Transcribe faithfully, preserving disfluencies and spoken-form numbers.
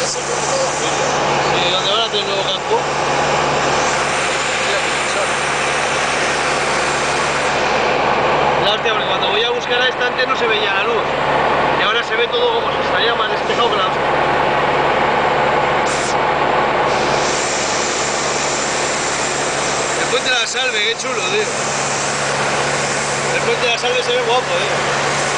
ese como todo. Sí, donde van a hacer el nuevo campo. La hostia, porque cuando voy a buscar a esta antes no se veía la luz. Y ahora se ve todo como si estaría más despejado que la hostia. El puente de la Salve, qué chulo, tío. El puente de la Salve se ve guapo, tío.